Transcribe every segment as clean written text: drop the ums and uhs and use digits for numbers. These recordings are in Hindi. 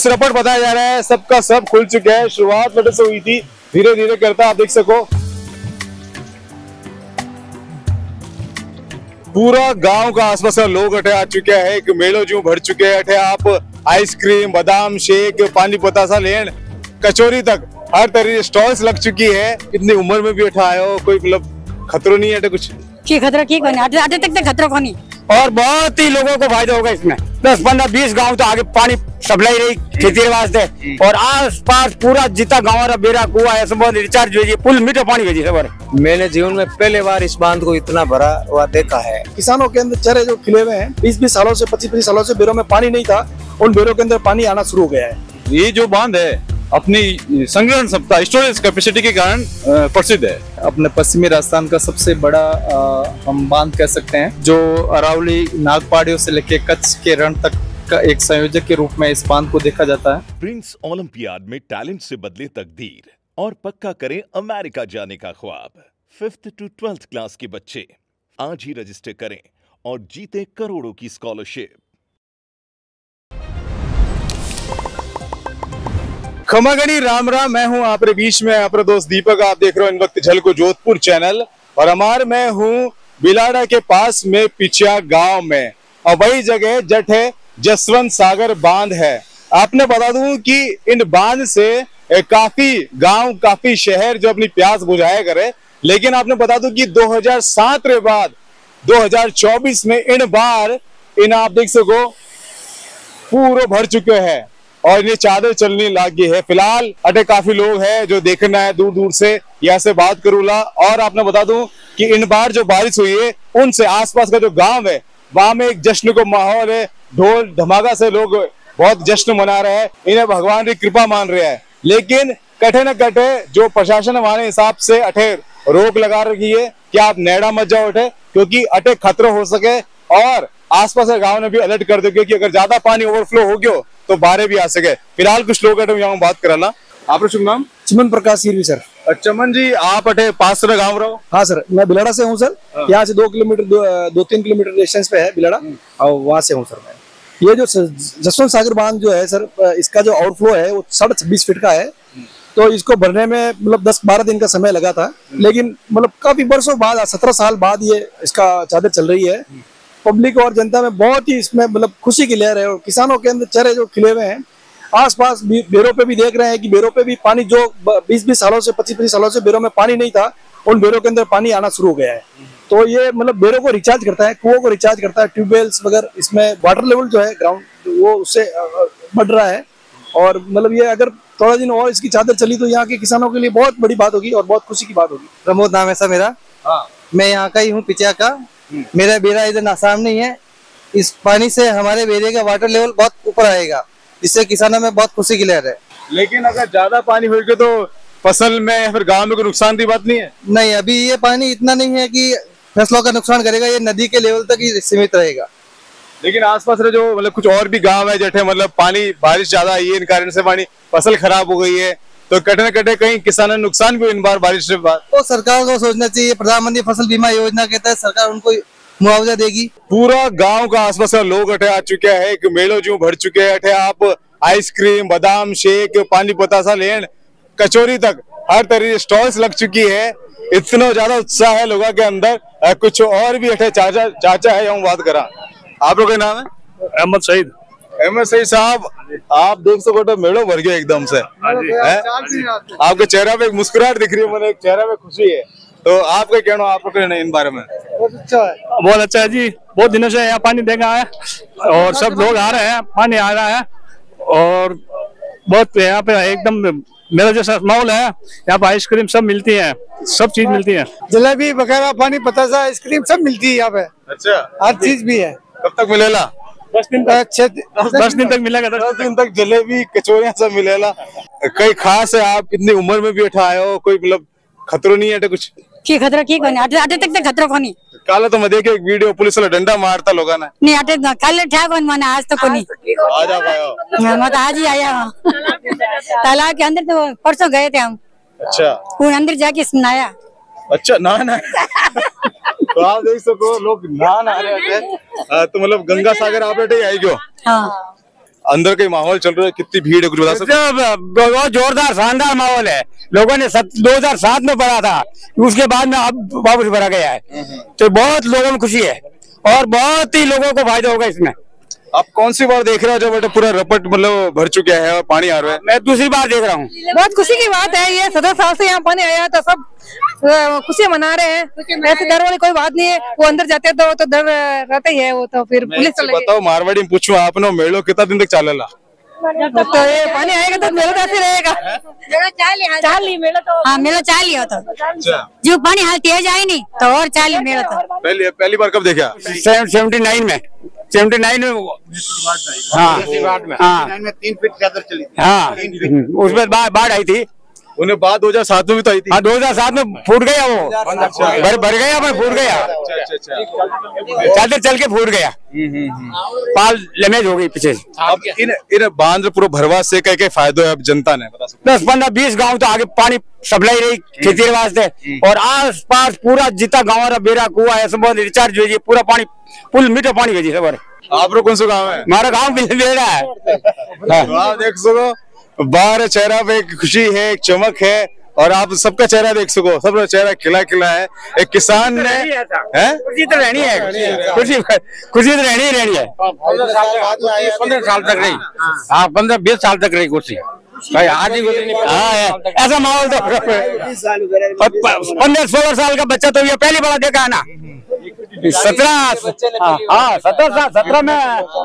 पुलिस रिपोर्ट बताया जा रहा है, सबका सब खुल चुका है। शुरुआत लटे से हुई थी, धीरे धीरे करता आप देख सको पूरा गांव का आसपास का लोग अठे आ चुके हैं। एक मेलो जो भर चुके हैं अठे आप आइसक्रीम, बादाम शेक, पानी पतासा लेन, कचौरी तक हर तरह की स्टॉल्स लग चुकी है। इतनी उम्र में भी अठा आयो, कोई मतलब खतरो नहीं है कुछ की खतरा की कोनी आटे तक खतरा कोनी। और बहुत ही लोगों को फायदा होगा इसमें। 10, 15, 20 गांव तो आगे पानी सप्लाई रही खेती वास्ते, और आस पास पूरा जितना गाँव बेरा कुआ है सब रिचार्ज भेजिए, पुल मीठा पानी भेजिए सब। मैंने जीवन में पहले बार इस बांध को इतना भरा हुआ देखा है। किसानों के अंदर चेहरे जो खिले हुए हैं, 20-20 सालों से 25-25 सालों से बेरों में पानी नहीं था, उन बेरों के अंदर पानी आना शुरू हो गया है। ये जो बांध है अपनी संग्रहण क्षमता, स्टोरेज कैपेसिटी के कारण प्रसिद्ध है। अपने पश्चिमी राजस्थान का सबसे बड़ा हम बांध कह सकते हैं, जो अरावली नागपाड़ियों से लेके कच्छ के रण तक का एक संयोजक के रूप में इस बांध को देखा जाता है। प्रिंस ओलंपियाड में टैलेंट से बदले तकदीर और पक्का करें अमेरिका जाने का ख्वाब। 5th to 12th क्लास के बच्चे आज ही रजिस्टर करें और जीते करोड़ों की स्कॉलरशिप। खमागणी राम राम, मैं हूं आपके बीच में आपका दोस्त दीपक। आप देख रहे हो इन वक्त झलको जोधपुर चैनल, और हमारे मैं हूं बिलाड़ा के पास में पिछिया गांव में, और वही जगह जट है जसवंत सागर बांध है। आपने बता दूं कि इन बांध से काफी गांव, काफी शहर जो अपनी प्यास बुझाया करे, लेकिन आपने बता दूं कि 2007 के बाद 2024 में इन बार इन आप देख सको पूरा भर चुके हैं और इन्हें चादर चलने लगी है। फिलहाल अटे काफी लोग हैं जो देखना है दूर दूर से, यहाँ से बात करूंगा। और आपने बता दूं कि इन बार जो बारिश हुई है उनसे आसपास का जो गांव है वहां में एक जश्न को माहौल है, ढोल धमाका से लोग बहुत जश्न मना रहे हैं, इन्हें भगवान की कृपा मान रहे हैं। लेकिन कटे न कटे जो प्रशासन हमारे हिसाब से अठे रोक लगा रखी है कि आप नेड़ा मत जाओ अठे, क्योंकि अटे खतरा हो सके, और आसपास के गाँव ने भी अलर्ट कर दिया कि अगर ज्यादा पानी ओवरफ्लो हो गया तो बाहर भी आ सके। फिलहाल कुछ लोग यहाँ बात कराना। आपका शुभ नाम? चिमन प्रकाश गिरवी सर। चमन जी, आप अठे पास में गाँव रहो? हाँ सर, मैं बिलाड़ा से हूँ सर। यहाँ से 2-3 किलोमीटर डिस्टेंस पे है बिलाड़ा, और वहाँ से हूँ सर मैं। ये जो जसवंत सागर बांध जो है सर, इसका जो आउटफ्लो है वो 26.5 फीट का है। तो इसको भरने में मतलब 10-12 दिन का समय लगा था, लेकिन मतलब काफी वर्षों बाद, 17 साल बाद ये इसका चादर चल रही है। पब्लिक और जनता में बहुत ही इसमें मतलब खुशी की लहर है, और किसानों के अंदर चेहरे जो खिले हुए हैं। आसपास बेरों पे भी देख रहे हैं कि बेरों पे भी पानी, जो 20-20 सालों से 25-25 सालों से बेरों में पानी नहीं था, उन बेरों के अंदर पानी आना शुरू हो गया है। तो ये मतलब बेरों को रिचार्ज करता है, कुओं को रिचार्ज करता है, ट्यूबवेल्स वगैरह। इसमें वाटर लेवल जो है ग्राउंड वो उससे बढ़ रहा है, और मतलब ये अगर थोड़ा दिन और इसकी चादर चली तो यहाँ के किसानों के लिए बहुत बड़ी बात होगी और बहुत खुशी की बात होगी। प्रमोद नाम है सर मेरा। मैं यहाँ का ही हूँ, पिछिया का। मेरा बेरा इधर सामने ही है। इस पानी से हमारे बेरे का वाटर लेवल बहुत ऊपर आएगा, जिससे किसानों में बहुत खुशी की लहर है। लेकिन अगर ज्यादा पानी हो गया तो फसल में या फिर गांव में कोई नुकसान की बात नहीं है? नहीं, अभी ये पानी इतना नहीं है कि फसलों का नुकसान करेगा, ये नदी के लेवल तक ही सीमित रहेगा। लेकिन आसपास में जो मतलब कुछ और भी गांव है जैसे मतलब पानी, बारिश ज्यादा आई है, इन कारण से पानी फसल खराब हो गई है, तो कटे न कटे कहीं किसानों नुकसान भी इन बार बारिश से बाद। तो सरकार को सोचना चाहिए, प्रधानमंत्री फसल बीमा योजना के तहत सरकार उनको मुआवजा देगी। पूरा गांव का आसपास का लोग अठे आ चुके हैं, एक मेलो जो भर चुके हैं अठे आप आइसक्रीम, बादाम शेक, पानी पतासा लेन, कचौरी तक हर तरह की स्टॉल्स लग चुकी है। इतना ज्यादा उत्साह है लोगों के अंदर। कुछ और भी अठे चाचा है, यहाँ बात करा। आप लोग का नाम है? अहमद सईद। अहमद सईद साहब, आप देख सको तो मेलो भर गया एकदम से। आपके चेहरा पे एक मुस्कुराहट दिख रही है, मैंने एक चेहरा पे खुशी है। तो आपका कहना, आप कहना इन बारे में? बहुत अच्छा है जी। बहुत दिनों से यहाँ पानी देखा है और सब लोग आ रहे हैं, पानी आ रहा है, और बहुत यहाँ पे एकदम मेरा जैसा माहौल है। यहाँ पे आइसक्रीम सब मिलती है, सब चीज मिलती है, जलेबी वगैरह, पानी पतासा, आइसक्रीम सब मिलती है यहाँ पे। अच्छा, हर चीज भी है। कब तक मिलेगा? 10 दिन तक मिलेगा। 10 दिन तक जलेबी कचौरियां सब मिलेगा। कई खास है, आप इतनी उम्र में भी उठा आए हो, कोई मतलब खतरो नहीं है कुछ? की खतरा की कोनी आटे तक खतरा कोनी। काले तो मैं देखे एक वीडियो, पुलिस वाला डंडा मारता लोगों ने। नहीं आटे कल ठा कौन माना, आज तो कोनी। आज आप आए हो? मैं तो आज ही आया हूँ। तालाब के अंदर तो परसों गए थे हम। अच्छा, उन अंदर जाके सुनाया। अच्छा, ना तो आप देख सको लोग नहा रहे थे। तो मतलब गंगा सागर आप आई क्यों? हाँ, अंदर का माहौल चल रहा है, कितनी भीड़ है, कुछ बता सकते हैं? बहुत जोरदार शानदार माहौल है। लोगों ने 2007 में भरा था, उसके बाद में अब वापस भरा गया है, तो बहुत लोगों में खुशी है और बहुत ही लोगों को फायदा होगा इसमें। आप कौन सी बार देख रहे हो जब पूरा रपट मतलब भर चुका है और पानी आ रहा है? मैं दूसरी बार देख रहा हूँ। बहुत खुशी की बात है, ये 17 साल से यहाँ पानी आया तो सब खुशी मना रहे हैं। ऐसे डर वाली कोई बात नहीं है, वो अंदर जाते तो डर रहता ही है, वो तो फिर पुलिस चले बताओ मारवाड़ी में पूछूं आपने, मेलो कितना दिन तक चलेगा? तो ये पानी आएगा तो मेला तो ऐसे रहेगा। हाँ मेला चाली हो तो जो पानी हाल तेज आए नहीं तो और चाली मेला तो पहली बार कब देखा? 79 में 79 में हाँ 3 फीट चादर चली थी। हाँ उसमें बाढ़ आई थी। उन्हें बाद 2007 में भी तो आई थी। हाँ 2007 में फूट गया, वो भर गया, पर फूट गया, चादर चल के फूट गया, पाल डैमेज हो गई पीछे। अब इन बांध पूरा भरवा से कई फायदे अब जनता ने बता सकते? 10-15-20 गांव तो आगे पानी सप्लाई रही खेती वास्ते, और आस पास पूरा जितना गाँव रहा, बेरा कुआ है सब रिचार्ज भेजिए, पूरा पानी फुल मीठा पानी भेजिए सब। आप लोग कौन सा गाँव है? हमारा गाँव बेड़ा है। आप देख सको बाहर चेहरा पे एक खुशी है, एक चमक है, और आप सबका चेहरा देख सको, सबका चेहरा खिला खिला है। एक किसान ने खुशी तो रहनी है, खुशी तो रहनी ही रहनी है। 15 साल तक रही, हाँ 15-20 साल तक रही खुशी भाई, आज ही हाँ ऐसा माहौल तो 15-16 साल का बच्चा तो ये पहली बार देखा है ना। 17 में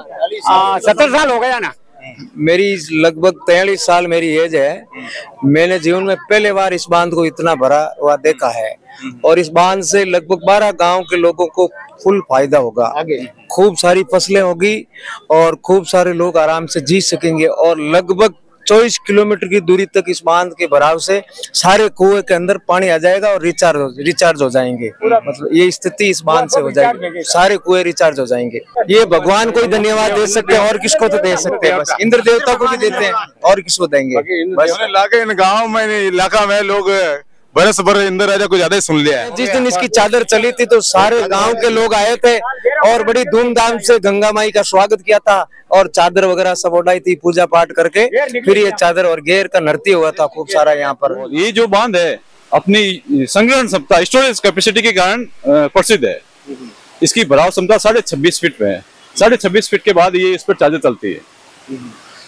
70 साल हो गया ना। मेरी लगभग 43 साल मेरी एज है। मैंने जीवन में पहले बार इस बांध को इतना भरा हुआ देखा है, और इस बांध से लगभग 12 गांव के लोगों को फुल फायदा होगा। खूब सारी फसलें होगी और खूब सारे लोग आराम से जी सकेंगे, और लगभग 24 किलोमीटर की दूरी तक इस बांध के भराव से सारे कुएं के अंदर पानी आ जाएगा और रिचार्ज हो जाएंगे। मतलब ये स्थिति इस बांध से हो जाएगी, सारे कुएं रिचार्ज हो जाएंगे। ये भगवान को ही धन्यवाद दे सकते हैं, और किसको तो दे सकते हैं, बस इंद्र देवता को भी देते हैं, और किसको देंगे। बस इन गाँव में इलाका में लोग बरस इंद्र राजा को ज्यादा ही सुन लिया है। जिस दिन इसकी चादर चली थी तो सारे गांव के लोग आए थे और बड़ी धूमधाम से गंगा माई का स्वागत किया था, और चादर वगैरह सब उड़ाई थी, पूजा पाठ करके फिर ये चादर और घेर का नृत्य हुआ था खूब सारा यहाँ पर। ये जो बांध है अपनी संग्रहण क्षमता, स्टोरेज कैपेसिटी के कारण प्रसिद्ध है। इसकी भराव क्षमता 26.5 फीट में है। 26.5 फीट के बाद ये इस पर चादर चलती है,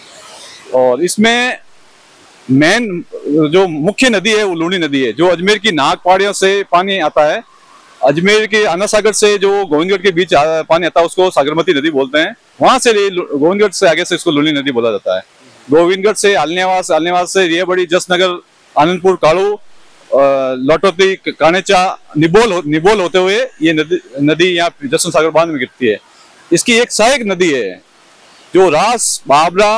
और इसमें मेन जो मुख्य नदी है वो लूनी नदी है, जो अजमेर की नाग पहाड़ियों से पानी आता है। अजमेर के आना सागर से जो गोविंदगढ़ के बीच पानी आता है उसको सागरमती नदी बोलते हैं। वहां से गोविंदगढ़ से आगे से इसको लूनी नदी बोला जाता है। गोविंदगढ़ से आलनेवास से रेवाड़ी, जसनगर, आनंदपुर, काड़ू, लौटोती, कानेचा, निबोल होते हुए ये नदी यहाँ जसवंत सागर बांध में गिरती है। इसकी एक सहायक नदी है जो रास, बाबरा,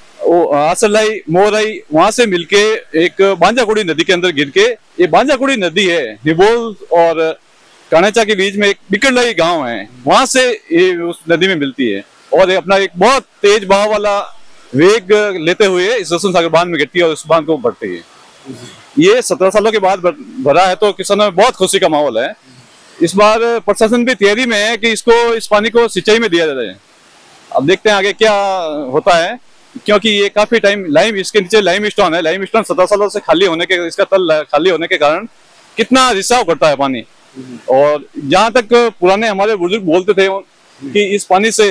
आसलाई, मोरई वहां से मिलके एक बांजाकुड़ी नदी के अंदर गिर के, ये बांजाकुड़ी नदी है, निबोल और कानेचा के बीच में एक बिकरलाई गांव है, वहां से ये उस नदी में मिलती है, और अपना एक बहुत तेज बहाव वाला वेग लेते हुए इस जसवंत सागर बांध में गिरती है और उस बांध को बढ़ती है। ये 17 सालों के बाद भरा है, तो किसानों में बहुत खुशी का माहौल है। इस बार प्रशासन भी तैयारी में है कि इस पानी को सिंचाई में दिया जाए। अब देखते हैं आगे क्या होता है, क्योंकि ये काफी टाइम इसके नीचे लाइम स्टोन है। लाइम स्टोन 17 सालों से खाली होने के, इसका तल खाली होने के कारण कितना रिसाव करता है पानी। और जहां तक पुराने हमारे बुजुर्ग बोलते थे कि इस पानी से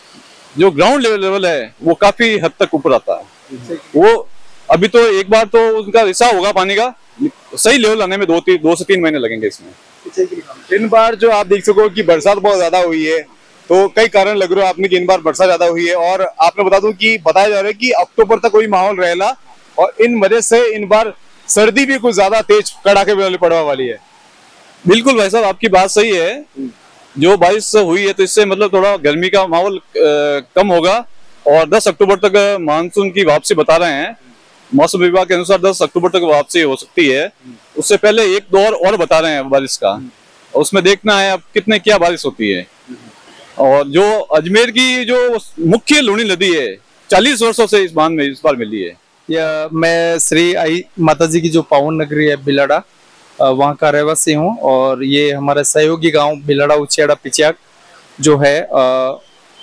जो ग्राउंड लेवल है वो काफी हद तक ऊपर आता है। वो अभी तो एक बार तो उनका रिसाव होगा पानी का, सही लेवल आने में 2 से 3 महीने लगेंगे इसमें। इन बार जो आप देख सको कि बरसात बहुत ज्यादा हुई है, तो कई कारण लग रहे हो आपने कि इन बार बरसात ज्यादा हुई है, और आपने बता दूं कि बताया जा रहा है कि अक्टूबर तक कोई माहौल रहेगा, और इन वजह से इन बार सर्दी भी कुछ ज्यादा तेज कड़ाके वाली पड़वा वाली है। बिल्कुल भाई साहब, आपकी बात सही है। जो बारिश हुई है तो इससे मतलब थोड़ा गर्मी का माहौल कम होगा, और 10 अक्टूबर तक मानसून की वापसी बता रहे हैं। मौसम विभाग के अनुसार 10 अक्टूबर तक वापसी हो सकती है। उससे पहले एक दौर और बता रहे हैं बारिश का, उसमें देखना है अब कितने क्या बारिश होती है। और जो अजमेर की जो मुख्य लूनी नदी है 40 वर्षों से इस बांध में इस बार मिली है। मैं श्री आई माता जी की जो पावन नगरी है बिलाड़ा, वहाँ का रहवासी हूँ, और ये हमारा सहयोगी गांव बिलाड़ा उचियाड़ा पिचियाक जो है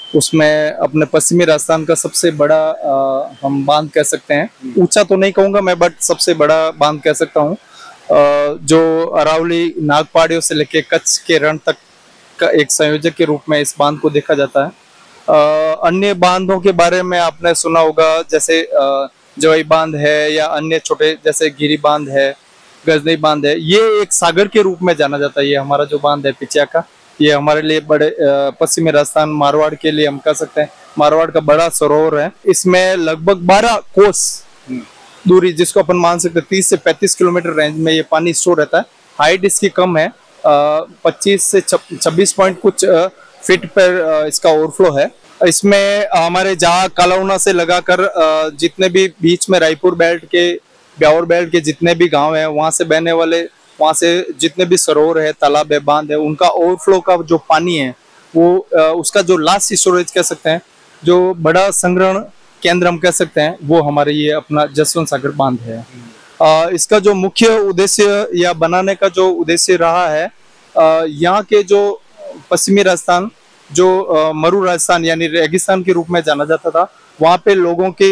उसमें अपने पश्चिमी राजस्थान का सबसे बड़ा हम बांध कह सकते हैं। ऊंचा तो नहीं कहूंगा मैं, बट सबसे बड़ा बांध कह सकता हूँ। जो अरावली नागपाड़ियों से लेके कच्छ के रण तक का एक संयोजक के रूप में इस बांध को देखा जाता है। अन्य बांधों के बारे में आपने सुना होगा, जैसे जवाई बांध है या अन्य छोटे जैसे गिरी बांध है, गजनी बांध है। ये एक सागर के रूप में जाना जाता है। ये हमारा जो बांध है पिचिया का, ये हमारे लिए बड़े पश्चिमी राजस्थान मारवाड़ के लिए हम कह सकते हैं मारवाड़ का बड़ा सरोवर है। इसमें लगभग 12 कोस दूरी, जिसको अपन मान सकते हैं 30 से 35 किलोमीटर रेंज में ये पानी स्टोर रहता है। हाइट इसकी कम है, 25 से 26 पॉइंट कुछ फीट पर इसका ओवरफ्लो है। इसमें हमारे जहाँ कालाउना से लगाकर जितने भी बीच में रायपुर बेल्ट के, ब्यावर बेल्ट के जितने भी गांव हैं, वहां से बहने वाले, वहां से जितने भी सरोवर है, तालाब है, बांध है, उनका ओवरफ्लो का जो पानी है वो उसका जो लास्ट स्टोरेज कह सकते हैं, जो बड़ा संग्रहण केंद्र हम कह सकते हैं, वो हमारे ये अपना जसवंत सागर बांध है। इसका जो मुख्य उद्देश्य या बनाने का जो उद्देश्य रहा है, यहाँ के जो पश्चिमी राजस्थान, जो मरु राजस्थान यानी रेगिस्तान के रूप में जाना जाता था, वहाँ पे लोगों के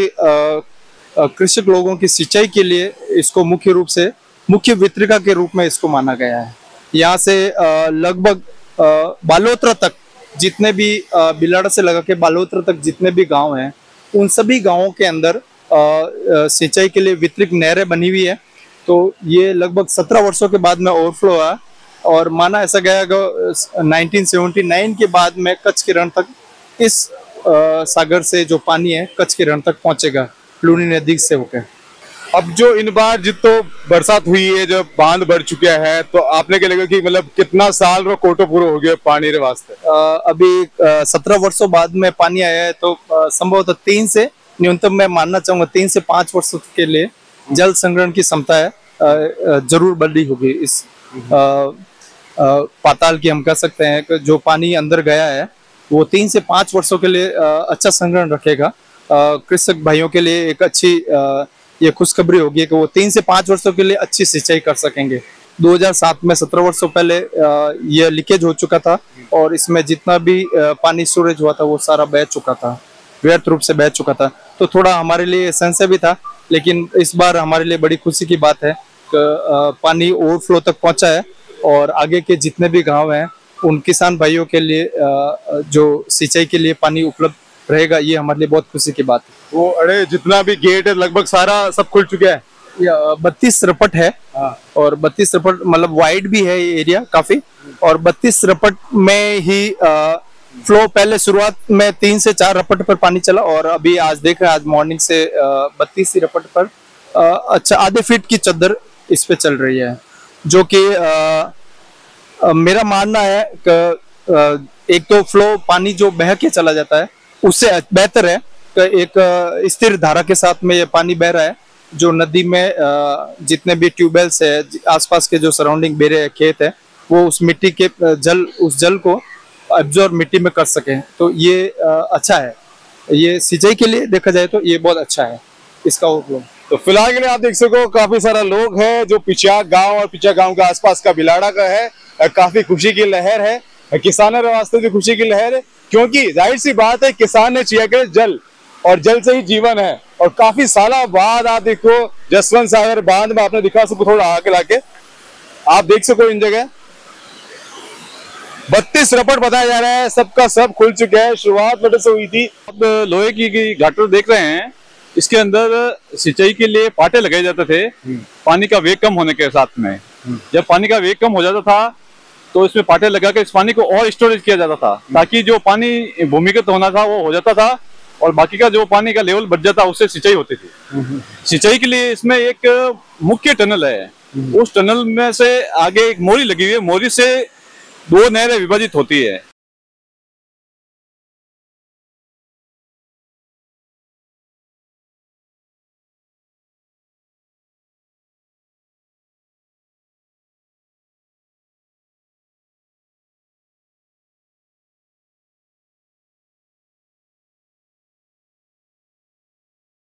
कृषक लोगों की सिंचाई के लिए इसको मुख्य रूप से मुख्य वितरिका के रूप में इसको माना गया है। यहाँ से लगभग बालोतरा तक जितने भी बिलाड़ा से लगा के बालोतरा तक जितने भी गांव हैं, उन सभी गांवों के अंदर सिंचाई के लिए वितरित नहरें बनी हुई है। तो ये लगभग 17 वर्षों के बाद में ओवरफ्लो हुआ और माना ऐसा गया 1979 के बाद में कच्छ के रण तक इस सागर से जो पानी है कच्छ के रण तक पहुंचेगा लूनी नदी से होकर। अब जो इन बार जितो बरसात हुई है, जो बांध बढ़ चुका है, तो आपने क्या लगा कि मतलब कितना साल रो कोटो पूरा हो गया पानी रे वास्ते? अभी 17 वर्षों बाद में पानी आया है, तो संभवतः 3 से न्यूनतम मैं मानना चाहूंगा 3 से 5 वर्षों के लिए जल संग्रहण की क्षमता है जरूर बढ़ी होगी। इस पाताल की हम कह सकते हैं कि जो पानी अंदर गया है वो 3 से 5 वर्षों के लिए अच्छा संग्रहण रखेगा। कृषक भाइयों के लिए एक अच्छी ये खुशखबरी होगी कि वो 3 से 5 वर्षों के लिए अच्छी सिंचाई कर सकेंगे। 2007 में 17 वर्षों पहले ये लीकेज हो चुका था और इसमें जितना भी पानी स्टोरेज हुआ था वो सारा बह चुका था, व्यर्थ रूप से बह चुका था। तो थोड़ा हमारे लिए संशय भी था, लेकिन इस बार हमारे लिए बड़ी खुशी की बात है कि पानी ओवरफ्लो तक पहुंचा है और आगे के जितने भी गांव हैं उन किसान भाइयों के लिए जो सिंचाई के लिए पानी उपलब्ध रहेगा, ये हमारे लिए बहुत खुशी की बात है। वो अरे जितना भी गेट है लगभग सारा सब खुल चुका है। 32 रपट है और 32 रपट मतलब वाइड भी है ये एरिया काफी, और 32 रपट में ही फ्लो पहले शुरुआत में 3 से 4 रपट पर पानी चला और अभी आज देख रहे हैं आज मॉर्निंग से 32 रपट पर अच्छा आधे फीट की चद्दर इस पे चल रही है, जो कि मेरा मानना है कि एक तो फ्लो पानी जो बह के चला जाता है उससे बेहतर है कि एक स्थिर धारा के साथ में ये पानी बह रहा है, जो नदी में जितने भी ट्यूबवेल्स है, आसपास के जो सराउंडिंग बेरे खेत है, वो उस मिट्टी के उस जल को एब्जॉर्ब मिट्टी में कर सके। तो ये अच्छा है, ये सिंचाई के लिए देखा जाए तो ये बहुत अच्छा है इसका ओवरफ्लो। तो फिलहाल के लिए आप देख सको काफी सारा लोग है जो पिचिया गांव और पिचिया गांव के आसपास का बिलाड़ा का है, काफी खुशी की लहर है, किसानों के वास्ते भी खुशी की लहर है, क्योंकि जाहिर सी बात है किसान ने चाहिए कि जल और जल से ही जीवन है। और काफी सालों बाद आप देखो जसवंत सागर बांध में आपने दिखा सबको थोड़ा आगे लाके आप देख सको इन जगह 32 रपट बताया जा रहा है, सबका सब खुल चुका है, शुरुआत बटे से हुई थी। अब लोहे की गाटर देख रहे हैं, इसके अंदर सिंचाई के लिए पाटे लगाए जाते थे पानी का वेग कम होने के साथ में। जब पानी का वेग कम हो जाता था तो इसमें पाटे लगा के इस पानी को और स्टोरेज किया जाता था, ताकि जो पानी भूमिगत होना था वो हो जाता था और बाकी का जो पानी का लेवल बढ़ जाता उससे सिंचाई होती थी। सिंचाई के लिए इसमें एक मुख्य टनल है, उस टनल में से आगे एक मोरी लगी हुई है, मोरी से 2 नहरें विभाजित होती है।